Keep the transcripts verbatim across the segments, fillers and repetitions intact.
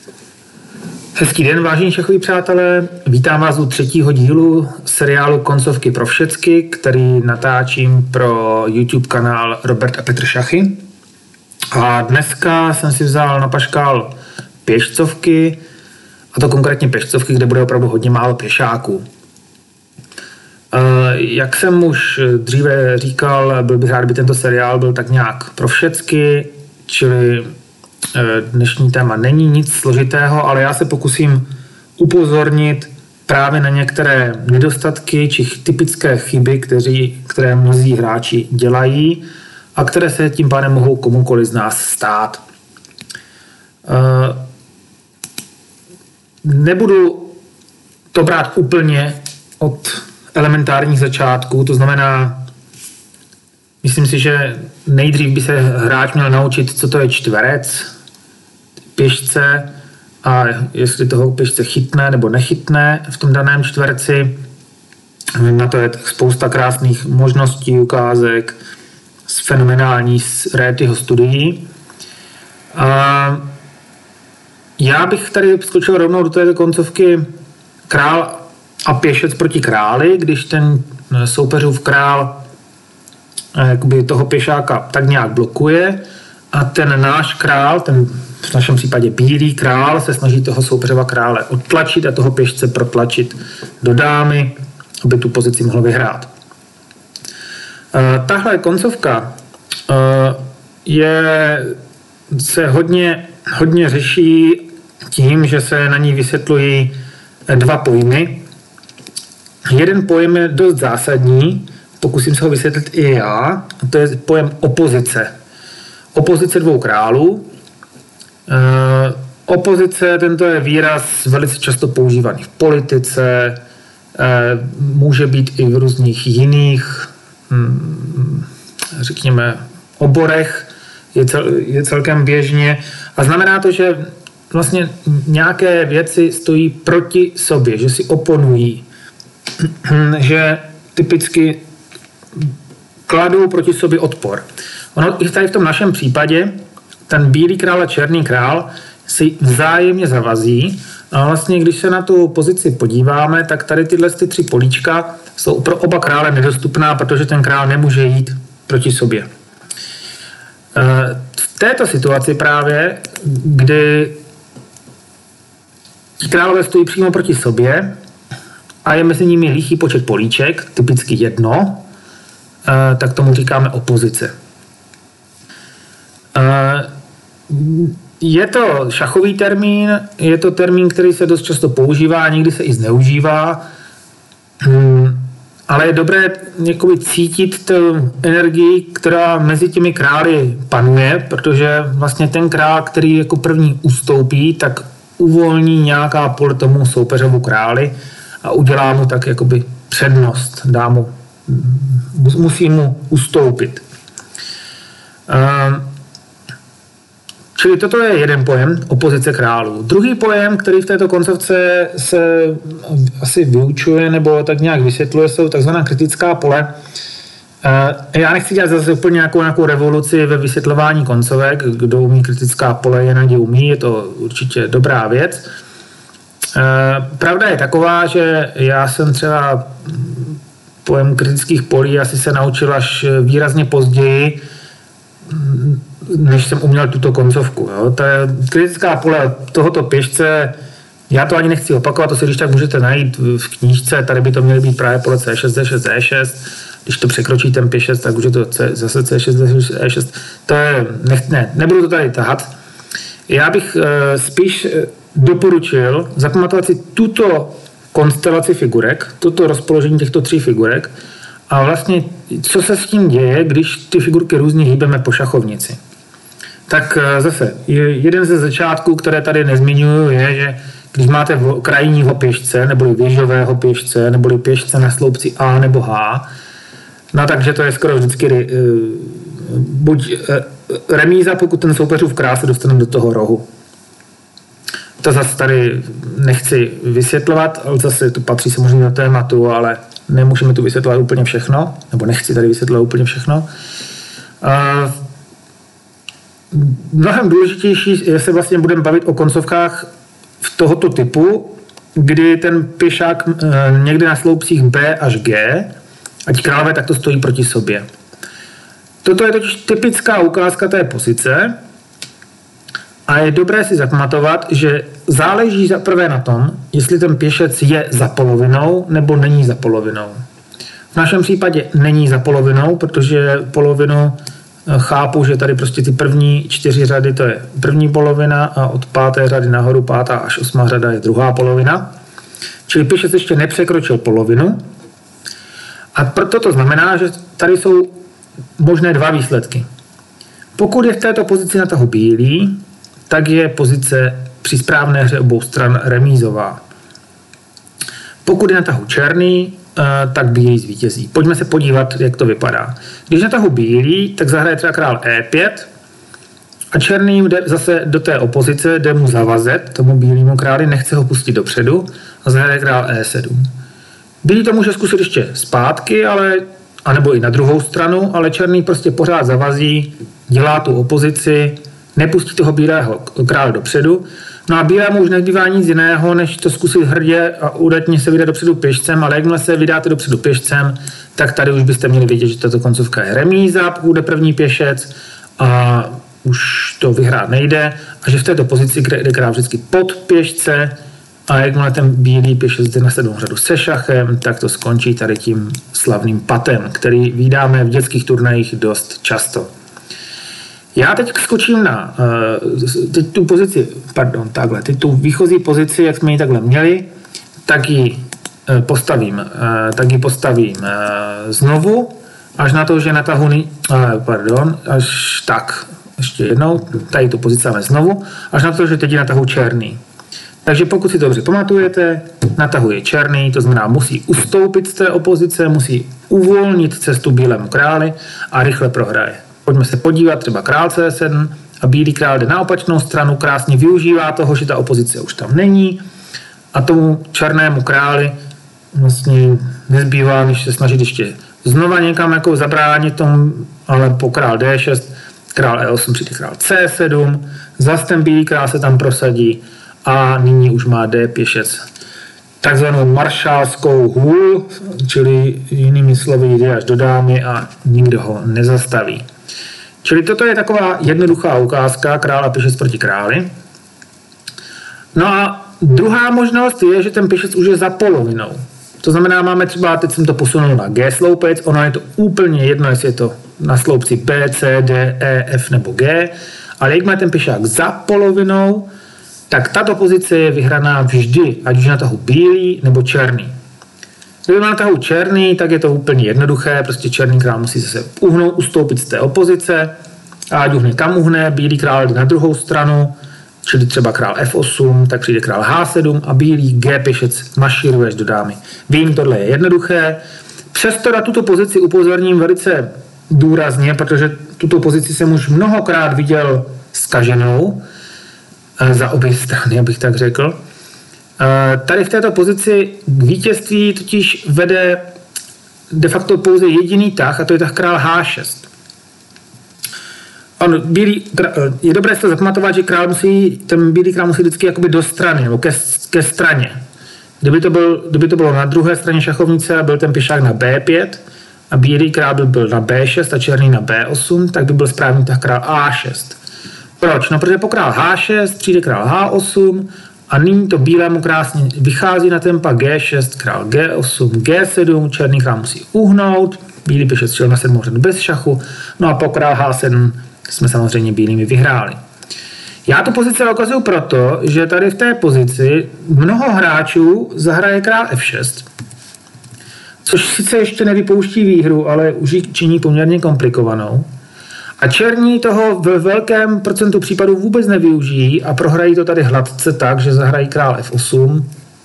Hezký den, vážení šachoví přátelé. Vítám vás u třetího dílu seriálu Koncovky pro všecky, který natáčím pro YouTube kanál Robert a Petr Šachy. A dneska jsem si vzal na paškál pěšcovky, a to konkrétně pěšcovky, kde bude opravdu hodně málo pěšáků. Jak jsem už dříve říkal, byl bych rád, by tento seriál byl tak nějak pro všecky, čili dnešní téma není nic složitého, ale já se pokusím upozornit právě na některé nedostatky či typické chyby, kteří, které mnozí hráči dělají a které se tím pádem mohou komukoliv z nás stát. Nebudu to brát úplně od elementárních začátků, to znamená, myslím si, že nejdřív by se hráč měl naučit, co to je čtverec, pěšce a jestli toho pěšce chytne nebo nechytne v tom daném čtverci. Na to je spousta krásných možností, ukázek z fenomenální z Rétyho studií. A já bych tady skočil rovnou do této koncovky král a pěšec proti králi, když ten soupeřův král jakoby toho pěšáka tak nějak blokuje a ten náš král, ten v našem případě bílý král, se snaží toho soupeřova krále odtlačit a toho pěšce protlačit do dámy, aby tu pozici mohl vyhrát. Tahle koncovka je, se hodně, hodně řeší tím, že se na ní vysvětlují dva pojmy. Jeden pojem je dost zásadní, pokusím se ho vysvětlit i já, a to je pojem opozice. Opozice dvou králů. E, opozice, tento je výraz velice často používaný v politice, e, může být i v různých jiných, hm, řekněme, oborech, je, cel, je celkem běžně. A znamená to, že vlastně nějaké věci stojí proti sobě, že si oponují, že typicky kladou proti sobě odpor. Ono i tady v tom našem případě ten bílý král a černý král si vzájemně zavazí a vlastně když se na tu pozici podíváme, tak tady tyhle ty tři políčka jsou pro oba krále nedostupná, protože ten král nemůže jít proti sobě. V této situaci právě, kdy králové stojí přímo proti sobě a je mezi nimi lichý počet políček, typicky jedno, tak tomu říkáme opozice. Je to šachový termín, je to termín, který se dost často používá, někdy se i zneužívá, ale je dobré jakoby cítit tu energii, která mezi těmi králi panuje, protože vlastně ten král, který jako první ustoupí, tak uvolní nějaká pole tomu soupeřovu králi a udělá mu tak jakoby přednost, dá mu, musí mu ustoupit. Čili toto je jeden pojem, opozice králů. Druhý pojem, který v této koncovce se asi vyučuje nebo tak nějak vysvětluje, jsou takzvaná kritická pole. Já nechci dělat zase úplně nějakou, nějakou revoluci ve vysvětlování koncovek. Kdo umí kritická pole, je nadě umí, je to určitě dobrá věc. Pravda je taková, že já jsem třeba pojem kritických polí asi se naučil až výrazně později, než jsem uměl tuto koncovku. Jo. Ta kritická pole tohoto pěšce, já to ani nechci opakovat, to si když tak můžete najít v knížce, tady by to měly být právě pole C šest, D šest, E šest, když to překročí ten pěšec, tak už je to C, zase C šest, D šest, E šest, to je, ne, ne, nebudu to tady tahat. Já bych e, spíš doporučil zapamatovat si tuto konstelaci figurek, toto rozpoložení těchto tří figurek a vlastně, co se s tím děje, když ty figurky různě hýbeme po šachovnici. Tak zase, jeden ze začátků, které tady nezmiňuju, je, že když máte krajního pěšce, neboli věžového pěšce, neboli pěšce na sloupci A nebo H, no takže to je skoro vždycky buď remíza, pokud ten soupeřův král se dostane do toho rohu. To zase tady nechci vysvětlovat, ale zase to patří samozřejmě do tématu, ale nemůžeme tu vysvětlovat úplně všechno, nebo nechci tady vysvětlovat úplně všechno. mnohem důležitější je se vlastně budeme bavit o koncovkách v tohoto typu, kdy ten pěšák někde na sloupcích B až G, ať králové takto stojí proti sobě. Toto je totiž typická ukázka té pozice a je dobré si zapamatovat, že záleží za prvé na tom, jestli ten pěšec je za polovinou nebo není za polovinou. V našem případě není za polovinou, protože polovinu chápu, že tady prostě ty první čtyři řady to je první polovina a od páté řady nahoru pátá až osmá řada je druhá polovina. Čili pěšec ještě nepřekročil polovinu. A proto to znamená, že tady jsou možné dva výsledky. Pokud je v této pozici na tahu bílý, tak je pozice při správné hře obou stran remízová. Pokud je na tahu černý, tak bílý zvítězí. Pojďme se podívat, jak to vypadá. Když na tahu bílý, tak zahraje třeba král E pět a černý jde zase do té opozice, jde mu zavazet, tomu bílému králi, nechce ho pustit dopředu a zahraje král E sedm. Bílý to může zkusit ještě zpátky, ale, anebo i na druhou stranu, ale černý prostě pořád zavazí, dělá tu opozici, nepustí toho bílého krále dopředu. No a bílému už nezbývá nic jiného, než to zkusit hrdě a údatně se vydat dopředu pěšcem, ale jakmile se vydáte dopředu pěšcem, tak tady už byste měli vědět, že tato koncovka je remíza, pokud jde první pěšec a už to vyhrát nejde a že v této pozici jde král vždycky pod pěšce a jakmile ten bílý pěšec jde na sedmou řadu se šachem, tak to skončí tady tím slavným patem, který vídáme v dětských turnajích dost často. Já teď skočím na teď tu pozici, pardon, takhle, teď tu výchozí pozici, jak jsme ji takhle měli, tak ji postavím, tak ji postavím znovu, až na to, že natahu, pardon, až tak, ještě jednou, tady tu pozici máme znovu, až na to, že teď ji natahu černý. Takže pokud si to dobře pamatujete, natahuje černý, to znamená musí ustoupit z té opozice, musí uvolnit cestu bílému králi a rychle prohraje. Pojďme se podívat, třeba král C sedm a bílý král jde na opačnou stranu, krásně využívá toho, že ta opozice už tam není a tomu černému králi vlastně nezbývá, než se snažit ještě znova někam jako zabránit tomu, ale po král D šest, král E osm přijde král C sedm, zas ten bílý král se tam prosadí a nyní už má D pěšec takzvanou maršálskou hůl, čili jinými slovy jde až do dámy a nikdo ho nezastaví. Čili toto je taková jednoduchá ukázka král a pěšec proti králi. No a druhá možnost je, že ten pěšec už je za polovinou. To znamená, máme třeba, teď jsem to posunul na G sloupec, ono je to úplně jedno, jestli je to na sloupci B, C, D, E, F nebo G, ale jak má ten pěšák za polovinou, tak tato pozice je vyhraná vždy, ať už na tahu bílý nebo černý. Kdyby na tahu černý, tak je to úplně jednoduché, prostě černý král musí zase uhnout, ustoupit z té opozice a ať uhne kam uhne, bílý král jde na druhou stranu, čili třeba král F osm, tak přijde král H sedm a bílý G pěšec mašíruje až do dámy. Vím, tohle je jednoduché, přesto na tuto pozici upozorním velice důrazně, protože tuto pozici jsem už mnohokrát viděl zkaženou, za obě strany, abych tak řekl. Tady v této pozici k vítězství totiž vede de facto pouze jediný tah, a to je tah král H šest. On, bílý, je dobré si to zapamatovat, že král musí, ten bílý král musí vždycky jakoby do strany, nebo ke, ke straně. Kdyby to, byl, kdyby to bylo na druhé straně šachovnice a byl ten pěšák na B pět a bílý král by byl na B šest a černý na B osm, tak by byl správný tah král A šest. Proč? No, protože po král H šest přijde král H osm a nyní to bílému krásně vychází na tempa G šest, král G osm, G sedm, černý král musí uhnout, bílý pěšec šel na sedmou řadu bez šachu, no a po král H sedm jsme samozřejmě bílými vyhráli. Já tu pozici ukazuju proto, že tady v té pozici mnoho hráčů zahraje král F šest, což sice ještě nevypouští výhru, ale už ji činí poměrně komplikovanou. A černí toho ve velkém procentu případů vůbec nevyužijí a prohrají to tady hladce tak, že zahrají král F osm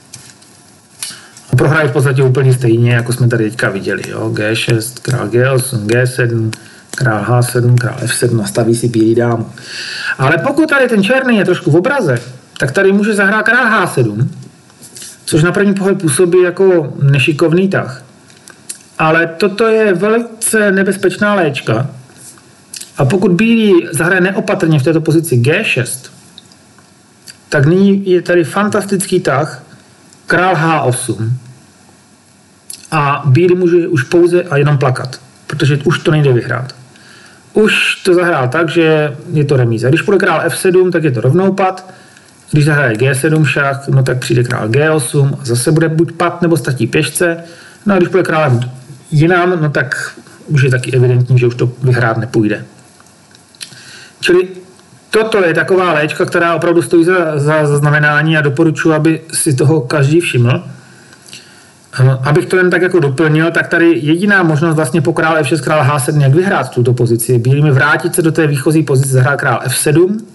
a prohrají v podstatě úplně stejně, jako jsme tady teďka viděli. Jo? G šest, král G osm, G sedm, král H sedm, král F sedm a staví si bílý dámu. Ale pokud tady ten černý je trošku v obraze, tak tady může zahrát král H sedm, což na první pohled působí jako nešikovný tah. Ale toto je velice nebezpečná léčka, A pokud bílý zahraje neopatrně v této pozici G šest, tak nyní je tady fantastický tah král H osm. A bílý může už pouze a jenom plakat, protože už to nejde vyhrát. Už to zahrál tak, že je to remíza. Když půjde král F sedm, tak je to rovnoupad. Když zahraje G sedm šach, no tak přijde král G osm a zase bude buď pad, nebo ztratí pěšce. No a když půjde král jinam, no tak už je taky evidentní, že už to vyhrát nepůjde. Čili toto je taková léčka, která opravdu stojí za, za zaznamenání a doporučuji, aby si toho každý všiml. Abych to jen tak jako doplnil, tak tady jediná možnost vlastně po král F šest, král H sedm, jak vyhrát tuto pozici. Bílými vrátit se do té výchozí pozice, zahrát král F sedm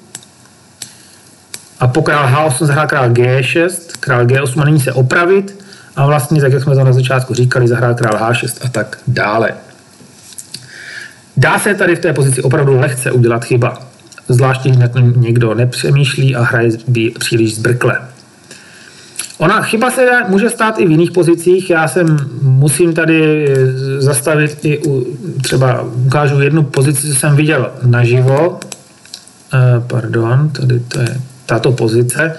a po král H osm zahrát král G šest, král G osm a nyní se opravit a vlastně, tak jak jsme to na začátku říkali, zahrát král H šest a tak dále. Dá se tady v té pozici opravdu lehce udělat chyba, zvláště když na to někdo nepřemýšlí a hraje příliš zbrkle. Ona chyba se může stát i v jiných pozicích. Já jsem musím tady zastavit i u, třeba ukážu jednu pozici, co jsem viděl naživo. Eh, pardon, tady to je tato pozice.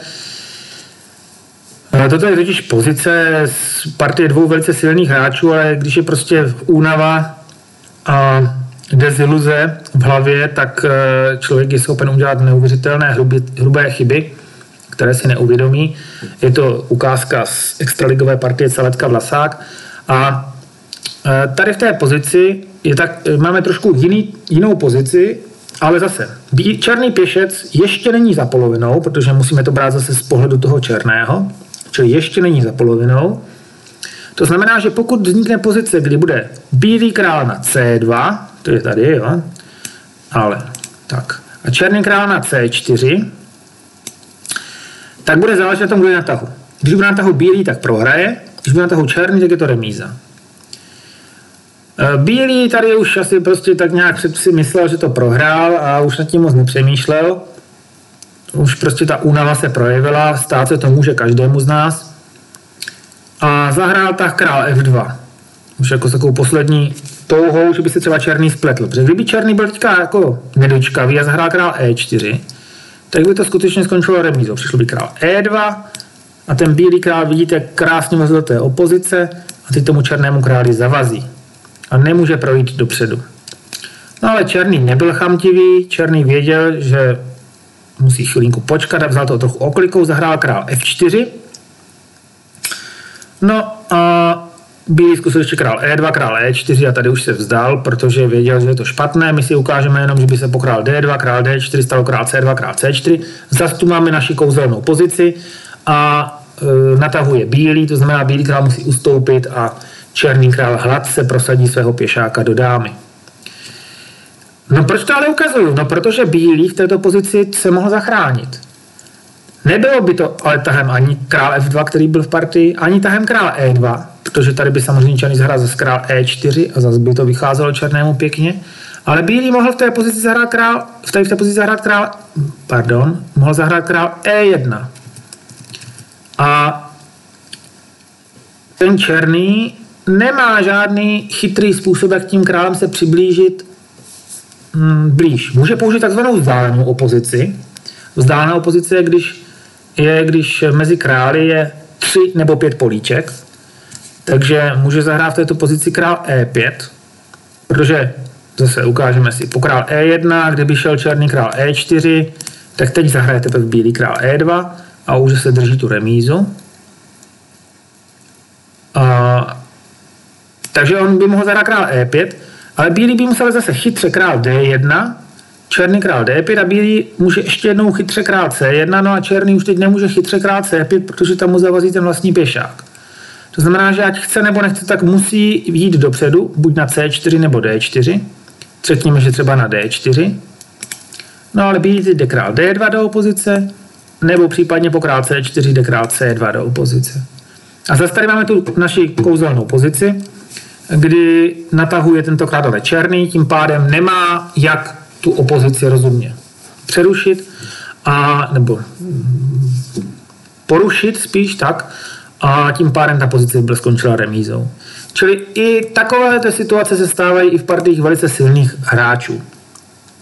Eh, toto je totiž pozice z partie dvou velice silných hráčů, ale když je prostě únava a deziluze v hlavě, tak eh, člověk je schopen udělat neuvěřitelné hrubě, hrubé chyby, které si neuvědomí. Je to ukázka z extraligové partie Caletka Vlasák. A tady v té pozici je tak, máme trošku jiný, jinou pozici, ale zase černý pěšec ještě není za polovinou, protože musíme to brát zase z pohledu toho černého, čili ještě není za polovinou. To znamená, že pokud vznikne pozice, kdy bude bílý král na C dva, to je tady, jo, ale tak, a černý král na C čtyři, tak bude záležet na tom, kdo je na tahu. Když bude na tahu bílý, tak prohraje, když bude na tahu černý, tak je to remíza. Bílý tady už asi prostě tak nějak před si myslel, že to prohrál a už nad tím moc nepřemýšlel. Už prostě ta únava se projevila, stát se to může každému z nás. A zahrál tah král F dva. Už jako s takovou poslední touhou, že by se třeba černý spletl. Protože kdyby černý byl teďka jako nedočkavý a zahrál král E čtyři, tak by to skutečně skončilo remízou. Přišlo by král E dva a ten bílý král, vidíte, krásně vazil do té opozice a teď tomu černému králi zavazí. A nemůže projít dopředu. No ale černý nebyl chamtivý, černý věděl, že musí chvilinku počkat a vzal to trochu oklikou, zahrál král F čtyři. No a bílý zkusil ještě král E dva, král E čtyři a tady už se vzdal, protože věděl, že je to špatné. My si ukážeme jenom, že by se po král D dva, král D čtyři stalo král C dva, král C čtyři. Zas tu máme naši kouzelnou pozici a e, natahuje bílý, to znamená, bílý král musí ustoupit a černý král hladce prosadí svého pěšáka do dámy. No proč to ale ukazuju? No protože bílý v této pozici se mohl zachránit. Nebylo by to ale tahem ani král F dva, který byl v partii, ani tahem král E dva, protože tady by samozřejmě černý zahrál zase král E čtyři a zase by to vycházelo černému pěkně. Ale bílý mohl v té pozici zahrát král, v té, v té pozici zahrát král, pardon, mohl zahrát král E jedna. A ten černý nemá žádný chytrý způsob, jak tím králem se přiblížit hmm, blíž. Může použít takzvanou vzdálenou opozici. Vzdálená opozice je, když, je, když mezi králi je tři nebo pět políček. Takže může zahrát v této pozici král E pět, protože zase ukážeme si po král E jedna, kdyby šel černý král E čtyři, tak teď zahraje teprve bílý král E dva a už se drží tu remízu. A, takže on by mohl zahrát král E pět, ale bílý by musel zase chytře král D jedna, černý král D pět a bílý může ještě jednou chytře král C jedna, no a černý už teď nemůže chytře král C pět, protože tam mu zavazí ten vlastní pěšák. To znamená, že ať chce nebo nechce, tak musí jít dopředu, buď na C čtyři nebo D čtyři. Třetíme, že třeba na D čtyři. No ale bílý jde král D dva do opozice, nebo případně po král C čtyři jde král C dva do opozice. A zase tady máme tu naši kouzelnou pozici, kdy natahuje tentokrát ale černý, tím pádem nemá jak tu opozici rozumně přerušit, a, nebo porušit spíš tak, a tím pádem ta pozice byla skončila remízou. Čili i takové situace se stávají i v partiích velice silných hráčů.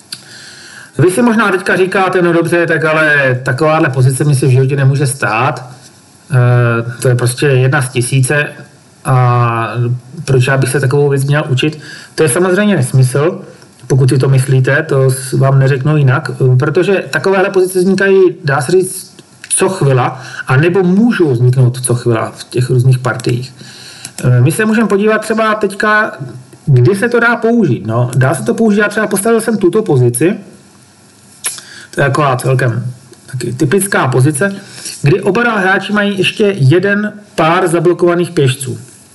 Vy si možná teďka říkáte, no dobře, tak ale takováhle pozice mi se v životě nemůže stát. E, to je prostě jedna z tisíce a proč já bych se takovou věc měl učit? To je samozřejmě nesmysl, pokud si to myslíte, to vám neřeknu jinak, protože takovéhle pozice vznikají, dá se říct, co chvíla, a nebo můžou vzniknout co chvíla v těch různých partiích. My se můžeme podívat třeba teďka, kdy se to dá použít. No, dá se to použít, já třeba postavil jsem tuto pozici, to je taková celkem taky typická pozice, kdy oba dva hráči mají ještě jeden pár zablokovaných pěšců.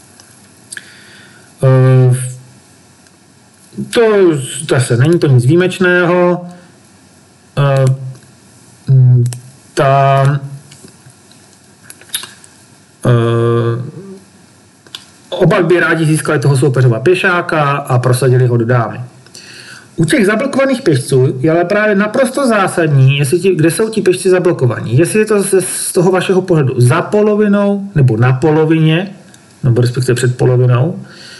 To zase není to nic výjimečného. Ta oba by rádi získali toho soupeřova pěšáka a prosadili ho do dámy. U těch zablokovaných pěšců je ale právě naprosto zásadní, jestli ti, kde jsou ti pěšci zablokovaní. Jestli je to z, z toho vašeho pohledu za polovinou nebo na polovině, nebo respektive před polovinou.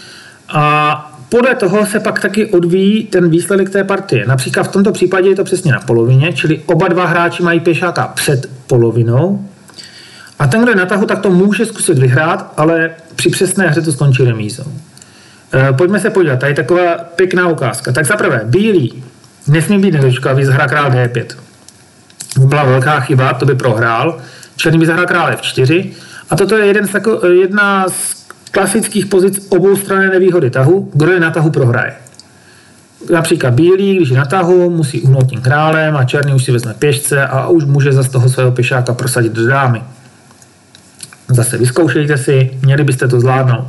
A podle toho se pak taky odvíjí ten výsledek té partie. Například v tomto případě je to přesně na polovině, čili oba dva hráči mají pěšáka před polovinou. A ten, kdo je na tahu, tak to může zkusit vyhrát, ale při přesné hře to skončí remízou. E, pojďme se podívat, tady je taková pěkná ukázka. Tak zaprvé, bílý nesmí být nedočkavý, zahrá král D pět. To byla velká chyba, to by prohrál. Černý by zahrál král F čtyři. A toto je jeden z tako, jedna z klasických pozic oboustranné nevýhody tahu. Kdo je na tahu, prohraje. Například bílý, když je na tahu, musí uhnout tím králem a černý už si vezme pěšce a už může za z toho svého pěšáka prosadit do dámy. Zase vyzkoušejte si, měli byste to zvládnout.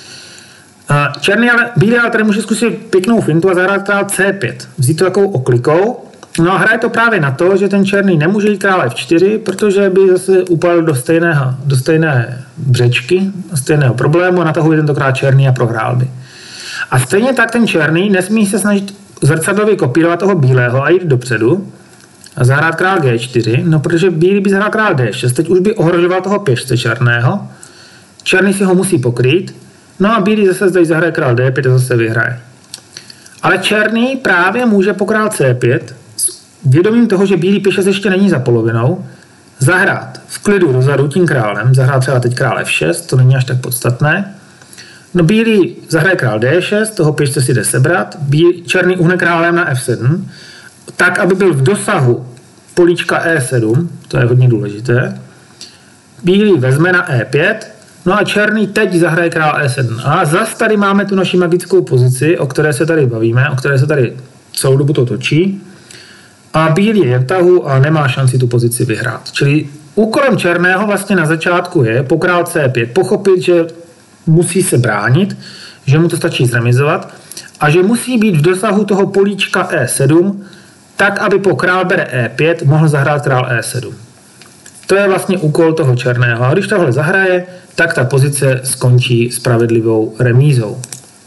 Černý, ale bílý ale tady může zkusit pěknou fintu a zahrát král C pět. Vzít to takovou oklikou. No a hraje to právě na to, že ten černý nemůže jít král F čtyři, protože by zase upadl do, stejného, do stejné břečky, do stejného problému a natahuje tentokrát černý a prohrál by. A stejně tak ten černý nesmí se snažit zrcadlově kopírovat toho bílého a jít dopředu a zahrát král G čtyři, no protože bílý by zahrál král D šest, teď už by ohrožoval toho pěšce černého, černý si ho musí pokrýt, no a bílý zase zde zahraje král D pět a zase vyhraje. Ale černý právě může po král C pět s vědomím toho, že bílý pěšec ještě není za polovinou, zahrát v klidu dozadu tím králem, zahrát třeba teď král F šest, to není až tak podstatné. No bílý zahraje král D šest, toho pěšce si jde sebrat, bílý, černý uhne králem na F sedm, tak, aby byl v dosahu políčka E sedm, to je hodně důležité. Bílý vezme na E pět, no a černý teď zahraje král E sedm. A zase tady máme tu naši magickou pozici, o které se tady bavíme, o které se tady celou dobu to točí. A bílý je v tahu a nemá šanci tu pozici vyhrát. Čili úkolem černého vlastně na začátku je po král C pět pochopit, že musí se bránit, že mu to stačí zremizovat a že musí být v dosahu toho políčka E sedm, tak, aby po král bere E pět mohl zahrát král E sedm. To je vlastně úkol toho černého. A když tohle zahraje, tak ta pozice skončí spravedlivou remízou.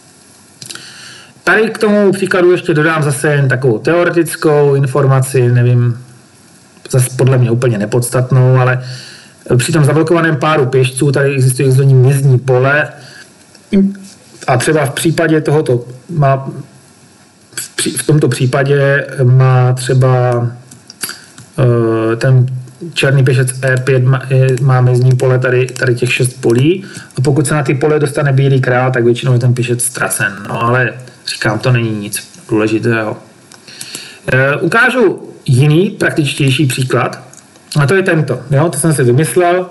Tady k tomu příkladu ještě dodám zase jen takovou teoretickou informaci, nevím, zase podle mě úplně nepodstatnou, ale při tom zablokovaném páru pěšců tady existuje takzvané mězdní pole a třeba v případě tohoto má v tomto případě má třeba ten černý pěšec E pět má mezní pole tady, tady těch šest polí a pokud se na ty pole dostane bílý král, tak většinou je ten pěšec ztracen. No ale říkám, to není nic důležitého. E, ukážu jiný praktičtější příklad a to je tento. Jo? To jsem si vymyslel.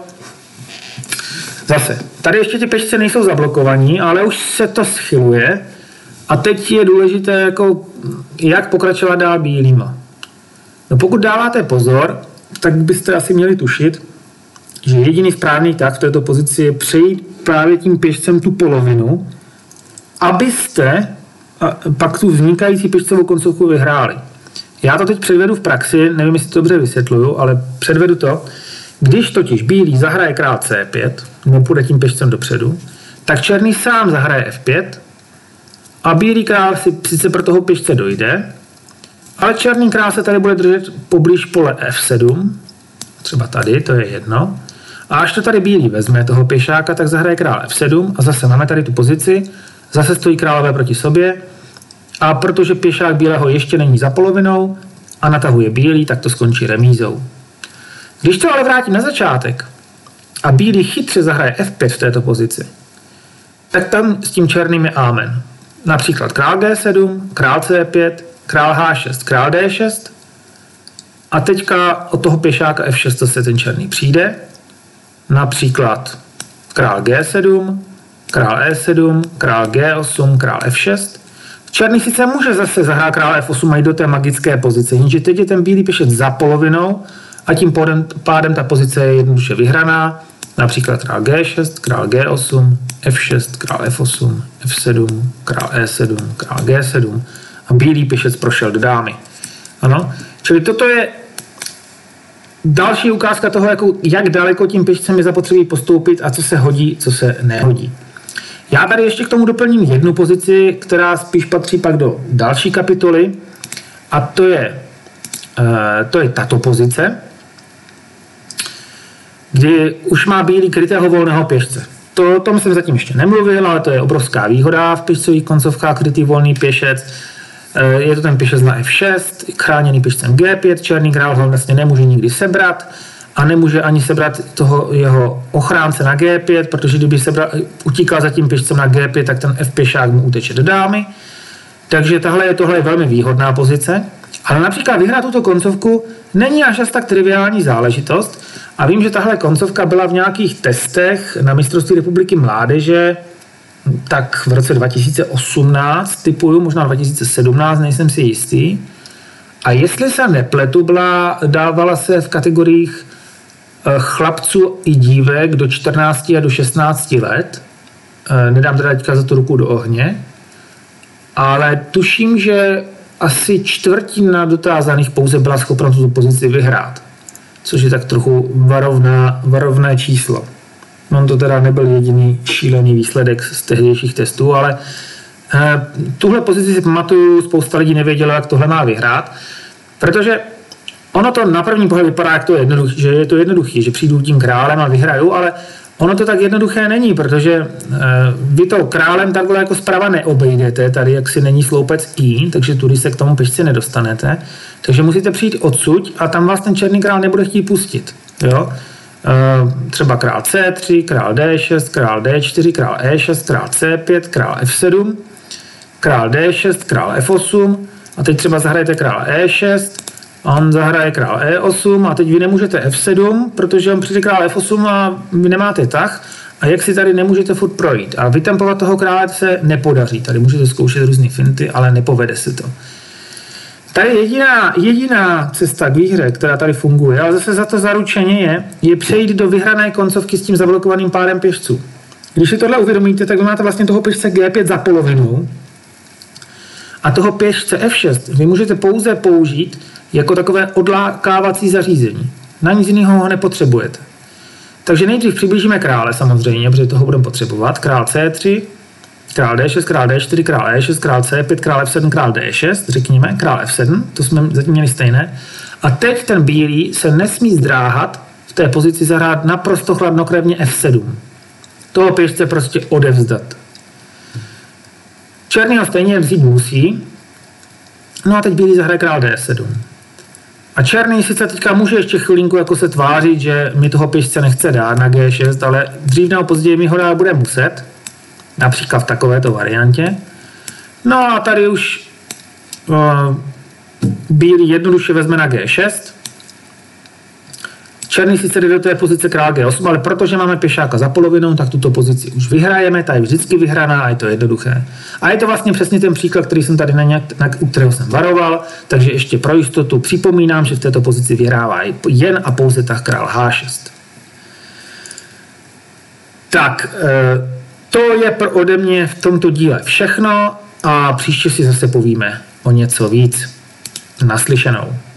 Zase, tady ještě ty pěšce nejsou zablokovaní, ale už se to schyluje a teď je důležité, jako, jak pokračovat dál bílýma. No pokud dáváte pozor, tak byste asi měli tušit, že jediný správný tak v této pozici je přejít právě tím pěšcem tu polovinu, abyste pak tu vznikající pěšcovou koncovku vyhráli. Já to teď předvedu v praxi, nevím, jestli to dobře vysvětluju, ale předvedu to. Když totiž bílý zahraje král C pět, nebo půjde tím pěšcem dopředu, tak černý sám zahraje F pět a bílý král si sice pro toho pěšce dojde, ale černý král se tady bude držet poblíž pole F sedm, třeba tady, to je jedno. A až to tady bílý vezme toho pěšáka, tak zahraje král F sedm a zase máme tady tu pozici, zase stojí králové proti sobě a protože pěšák bílého ještě není za polovinou, a natahuje bílý, tak to skončí remízou. Když to ale vrátím na začátek a bílý chytře zahraje ef pět v této pozici, tak tam s tím černým je amen. Například král gé sedm, král cé pět, král há šest, král dé šest a teďka od toho pěšáka ef šest se ten černý přijde. Například král gé sedm, král é sedm, král gé osm, král ef šest. Černý sice může zase zahrát král ef osm a jít do té magické pozice, jenže teď je ten bílý pěšec za polovinou a tím pádem, pádem ta pozice je jednoduše vyhraná. Například král gé šest, král gé osm, ef šest, král ef osm, ef sedm, král é sedm, král gé sedm a bílý pěšec prošel do dámy. Ano? Čili toto je další ukázka toho, jako, jak daleko tím pěšcem je zapotřebí postoupit a co se hodí, co se nehodí. Já tady ještě k tomu doplním jednu pozici, která spíš patří pak do další kapitoly a to je, to je tato pozice, kdy už má bílý krytého volného pěšce. To, o tom jsem zatím ještě nemluvil, ale to je obrovská výhoda v pěšcových koncovkách, krytý volný pěšec. Je to ten pěšec na ef šest, chráněný pěšcem gé pět, černý král ho vlastně nemůže nikdy sebrat a nemůže ani sebrat toho jeho ochránce na gé pět, protože kdyby sebral, utíkal za tím pěšcem na gé pět, tak ten ef pěšák mu uteče do dámy. Takže tahle je, tohle je velmi výhodná pozice. Ale například vyhrát tuto koncovku není až tak triviální záležitost. A vím, že tahle koncovka byla v nějakých testech na mistrovství republiky mládeže, tak v roce dva tisíce osmnáct, typuju, možná dva tisíce sedmnáct, nejsem si jistý. A jestli se nepletu, byla, dávala se v kategoriích chlapců i dívek do čtrnácti a do šestnácti let. Nedám teda teďka za tu ruku do ohně. Ale tuším, že asi čtvrtina dotázaných pouze byla schopna tuto pozici vyhrát. Což je tak trochu varovná, varovné číslo. On to teda nebyl jediný šílený výsledek z tehdejších testů, ale eh, tuhle pozici si pamatuju, spousta lidí nevědělo, jak tohle má vyhrát, protože ono to na první pohled vypadá, jak to je jednoduchý, že je to jednoduchý, že přijdu tím králem a vyhraju, ale ono to tak jednoduché není, protože eh, vy to králem takhle jako zprava neobejdete, tady jaksi není sloupec I, takže tudy se k tomu pěšci nedostanete, takže musíte přijít odsud a tam vás ten černý král nebude chtít pustit. Jo? Eh, třeba král cé tři, král dé šest, král dé čtyři, král é šest, král cé pět, král ef sedm, král dé šest, král ef osm a teď třeba zahrajete král é šest, on zahraje král é osm a teď vy nemůžete ef sedm, protože on přijde král ef osm a vy nemáte tah a jak si tady nemůžete furt projít. A vytempovat toho krále se nepodaří. Tady můžete zkoušet různé finty, ale nepovede se to. Tady jediná, jediná cesta k výhře, která tady funguje, ale zase za to zaručeně je, je přejít do vyhrané koncovky s tím zablokovaným pádem pěšců. Když si tohle uvědomíte, tak vy máte vlastně toho pěšce gé pět za polovinou a toho pěšce ef šest vy můžete pouze použít jako takové odlákávací zařízení. Na nic jiného ho nepotřebujete. Takže nejdřív přiblížíme krále samozřejmě, protože toho budeme potřebovat. Král cé tři, král dé šest, král dé čtyři, král é šest, král cé pět, král ef sedm, král dé šest, řekněme, král ef sedm, to jsme zatím měli stejné. A teď ten bílý se nesmí zdráhat v té pozici zahrát naprosto chladnokrevně ef sedm. Toho pěšce prostě odevzdat. Černý ho stejně vzít musí. No a teď bílý zahraje král dé sedm. A černý sice teďka může ještě chvilinku jako se tvářit, že mi toho pěšce nechce dát na gé šest, ale dřív nebo později mi ho dát bude muset. Například v takovéto variantě. No a tady už uh, bílý jednoduše vezme na gé šest. Černý sice jde do té pozice král gé osm, ale protože máme pěšáka za polovinou, tak tuto pozici už vyhrajeme, ta je vždycky vyhraná a je to jednoduché. A je to vlastně přesně ten příklad, který jsem tady na nějak, na, u kterého jsem varoval, takže ještě pro jistotu připomínám, že v této pozici vyhrává jen a pouze tak král há šest. Tak, to je pro ode mě v tomto díle všechno a příště si zase povíme o něco víc. Naslyšenou.